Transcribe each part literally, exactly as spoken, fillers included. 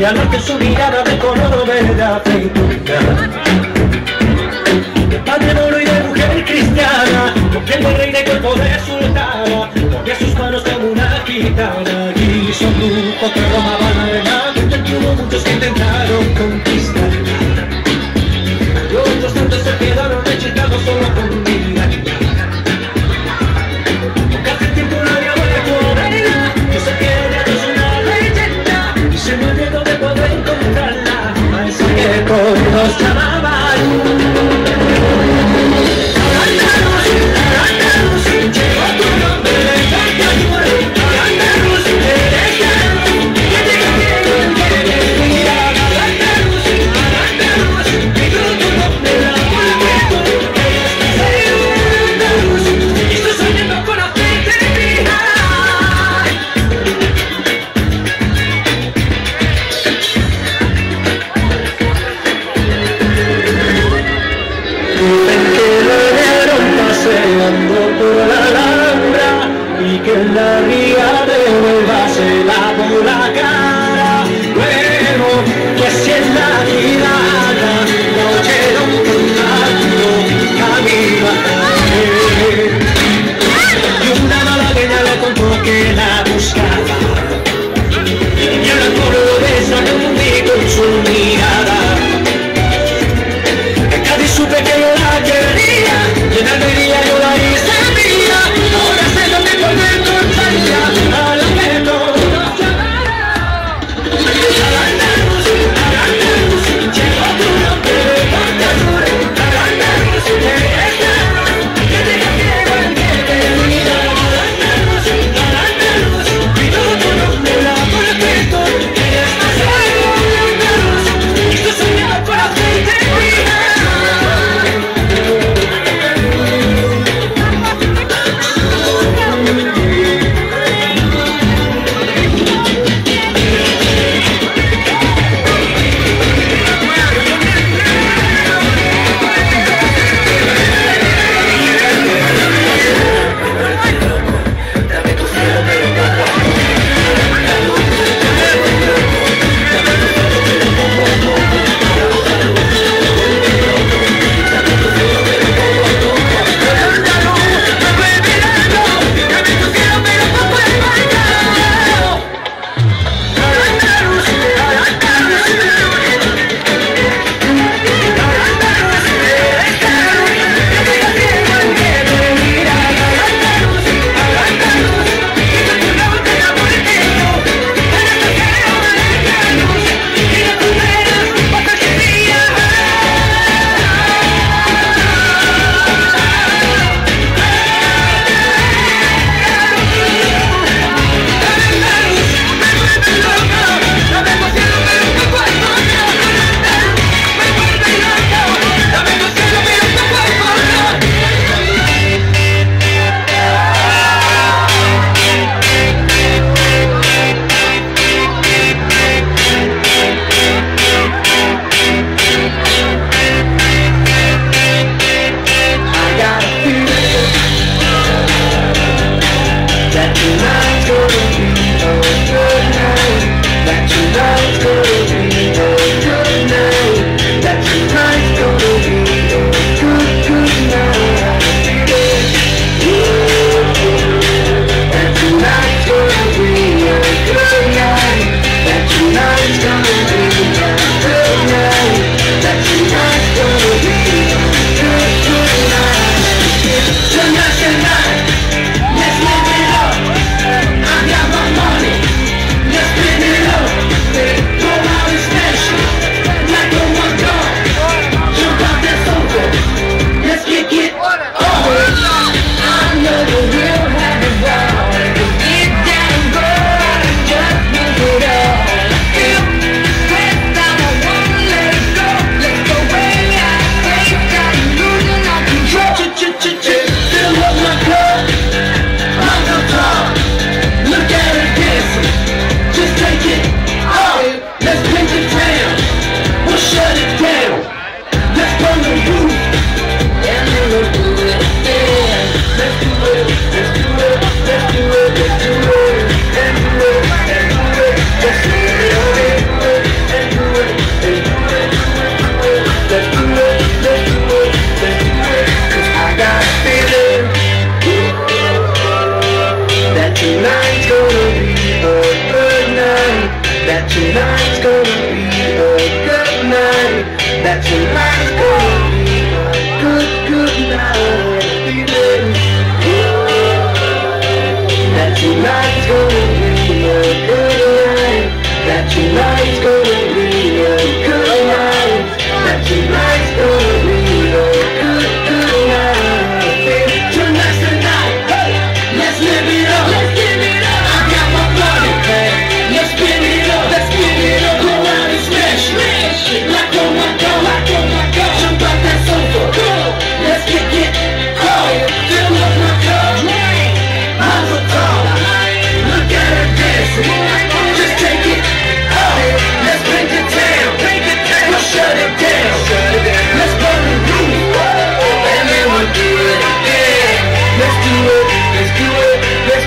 al norte su mirada de color verde aceituna. De padre moro y de mujer cristiana, con piel de reina y cuerpo de sultana, movía sus manos como una gitana. Y son brujos que romaban alma, y hubo muchos que intentaron conquistarla. Y otros tantos se quedaron hechizados solo con mirarla. Porque hace tiempo no había vuelto a verla, yo sé que ella es una leyenda, y se me olvidó de poder encontrarla. A esa que todos llamaban por la Alhambra y que en la ría de Huelva se lavó la cara. Luego que si en la tirana no llega un contacto camino a caer. Y una malagueña le contó que la buscaba y el pueblo de esa confundí con su mirada. En Cádiz supe que yo la quería y en Almería yo la hice. Ahora sé dónde poder encontrarla, a la que todos llamaron. Al-Ándalus, Al-Ándalus, llegó tu nombre, Al-Ándalus, Al-Ándalus, que diga que igual que te mira. Al-Ándalus, Al-Ándalus, pido tu nombre, la respeto, que estás ahí. Al-Ándalus,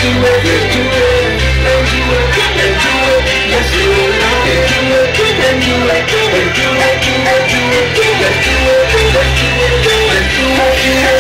do it, let's do it, let's do it, let's do it, let's do it, let's do it, let's do it, let's do it, let's do it, let's do it, let's do it, let's do it, let's do it.